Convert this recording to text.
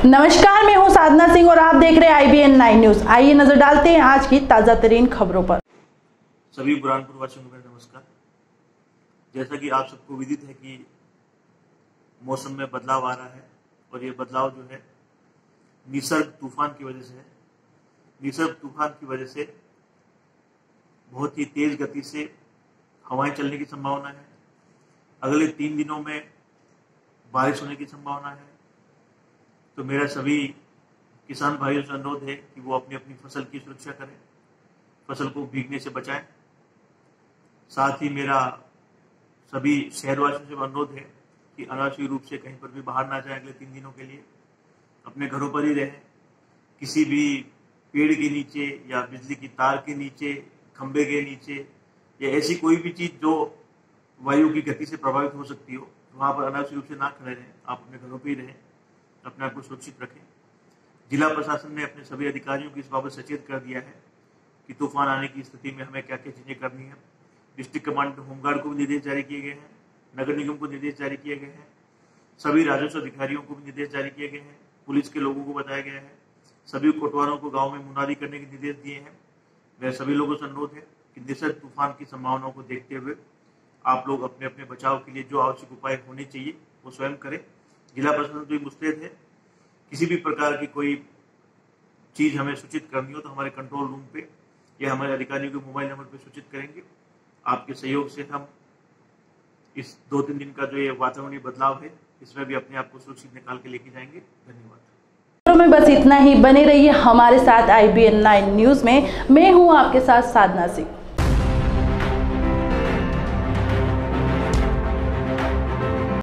नमस्कार, मैं हूं साधना सिंह और आप देख रहे हैं IBN 9 न्यूज। आइए नजर डालते हैं आज की ताजा तरीन खबरों पर। सभी बुरहानपुर वासियों को नमस्कार। जैसा कि आप सबको विदित है कि मौसम में बदलाव आ रहा है और ये बदलाव जो है निसर्ग तूफान की वजह से है। निसर्ग तूफान की वजह से बहुत ही तेज गति से हवाएं चलने की संभावना है। अगले 3 दिनों में बारिश होने की संभावना है। तो मेरा सभी किसान भाइयों से अनुरोध है कि वो अपनी अपनी फसल की सुरक्षा करें, फसल को भीगने से बचाएं। साथ ही मेरा सभी शहरवासियों से अनुरोध है कि अनावश्यक रूप से कहीं पर भी बाहर ना जाएं। अगले 3 दिनों के लिए अपने घरों पर ही रहें। किसी भी पेड़ के नीचे या बिजली की तार के नीचे, खंबे के नीचे या ऐसी कोई भी चीज जो वायु की गति से प्रभावित हो सकती हो, वहां पर अनावश्यक रूप से ना खड़े रहें। आप अपने घरों पर ही रहें, अपने आप को सुरक्षित रखें। जिला प्रशासन ने अपने सभी अधिकारियों को इस बाबत सचेत कर दिया है कि तूफान आने की स्थिति में हमें क्या क्या चीजें करनी है। डिस्ट्रिक्ट कमांडर होमगार्ड को भी निर्देश जारी किए गए हैं, नगर निगम को निर्देश जारी किए गए हैं, सभी राजस्व अधिकारियों को भी निर्देश जारी किए गए हैं, पुलिस के लोगों को बताया गया है, सभी कोटवारों को गाँव में मुनादी करने के निर्देश दिए हैं। मेरे सभी लोगों से अनुरोध है कि निसर्ग तूफान की संभावनाओं को देखते हुए आप लोग अपने अपने बचाव के लिए जो आवश्यक उपाय होने चाहिए वो स्वयं करें। जिला प्रशासन तो मुस्तैद है। किसी भी प्रकार की कोई चीज हमें सूचित करनी हो तो हमारे कंट्रोल रूम पे या हमारे अधिकारियों के मोबाइल नंबर पे सूचित करेंगे। आपके सहयोग से हम इस 2-3 दिन का जो ये वातावरणीय बदलाव है इसमें भी अपने आप को सुरक्षित निकाल के लेके जाएंगे। धन्यवाद। में बस इतना ही। बने रहिए हमारे साथ IBN 9 न्यूज में। मैं हूं आपके साथ साधना सिंह।